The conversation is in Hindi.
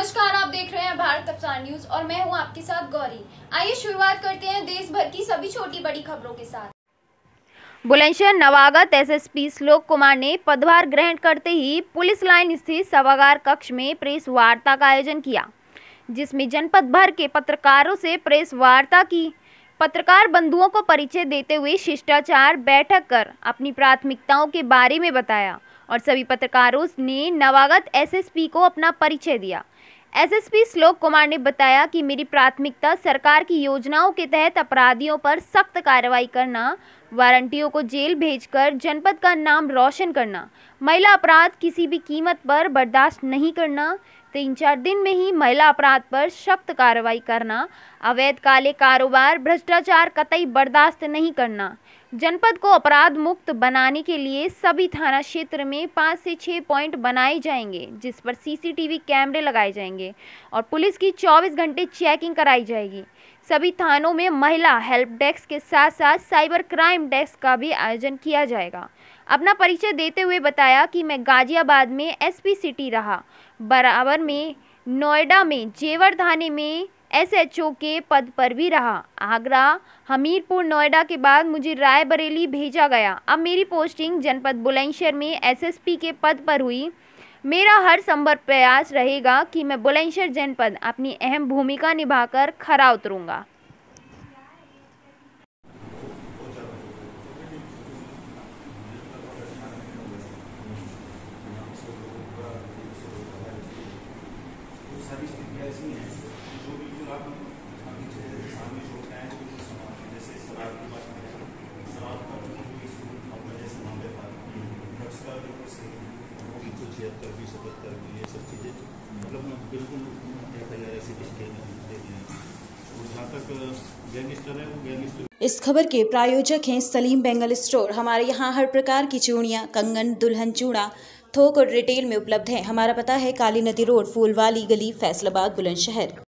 नमस्कार, आप देख रहे हैं भारत अफसार न्यूज और मैं हूं आपके साथ गौरी। आइए शुरुआत करते हैं देश भर की सभी छोटी बड़ी खबरों के साथ। बुलंदशहर नवागत एसएसपी श्लोक कुमार ने पदभार ग्रहण करते ही पुलिस लाइन स्थित सभागार कक्ष में प्रेस वार्ता का आयोजन किया, जिसमें जनपद भर के पत्रकारों से प्रेस वार्ता की। पत्रकार बंधुओं को परिचय देते हुए शिष्टाचार बैठक कर अपनी प्राथमिकताओं के बारे में बताया और सभी पत्रकारों ने नवागत एसएसपी को अपना परिचय दिया। एसएसपी श्लोक कुमार ने बताया कि मेरी प्राथमिकता सरकार की योजनाओं के तहत अपराधियों पर सख्त कार्रवाई करना, वारंटियों को जेल भेजकर जनपद का नाम रोशन करना, महिला अपराध किसी भी कीमत पर बर्दाश्त नहीं करना, 3-4 दिन में ही महिला अपराध पर सख्त कार्रवाई करना, अवैध काले कारोबार भ्रष्टाचार कतई बर्दाश्त नहीं करना। जनपद को अपराध मुक्त बनाने के लिए सभी थाना क्षेत्र में 5 से 6 पॉइंट बनाए जाएंगे, जिस पर सीसीटीवी कैमरे लगाए जाएंगे और पुलिस की 24 घंटे चेकिंग कराई जाएगी। सभी थानों में महिला हेल्प डेस्क के साथ साथ साइबर क्राइम डेस्क का भी आयोजन किया जाएगा। अपना परिचय देते हुए बताया कि मैं गाजियाबाद में एसपी सिटी रहा, बराबर में नोएडा में जेवर थाने में एसएचओ के पद पर भी रहा। आगरा, हमीरपुर, नोएडा के बाद मुझे रायबरेली भेजा गया। अब मेरी पोस्टिंग जनपद बुलंदशहर में एसएसपी के पद पर हुई। मेरा हर संभव प्रयास रहेगा कि मैं बुलंदशहर जनपद अपनी अहम भूमिका निभाकर खरा उतरूंगा। सारी स्थितियाँ ऐसी हैं जो बिल्कुल आप सामने सोच रहे हैं, जैसे शराब की बात करें, शराब का अपना जैसे मामले था, ड्रग्स का बिल्कुल 76, 20, 77 ये सब चीज़ें मतलब बिल्कुल देखा जाए ऐसी जहाँ तक गैंगस्टर है वो गैंगस्टर। इस खबर के प्रायोजक हैं सलीम बेंगल स्टोर। हमारे यहाँ हर प्रकार की चूड़ियाँ, कंगन, दुल्हन चूड़ा थोक और रिटेल में उपलब्ध है। हमारा पता है काली नदी रोड, फूलवाली गली, फैसलाबाद, बुलंदशहर।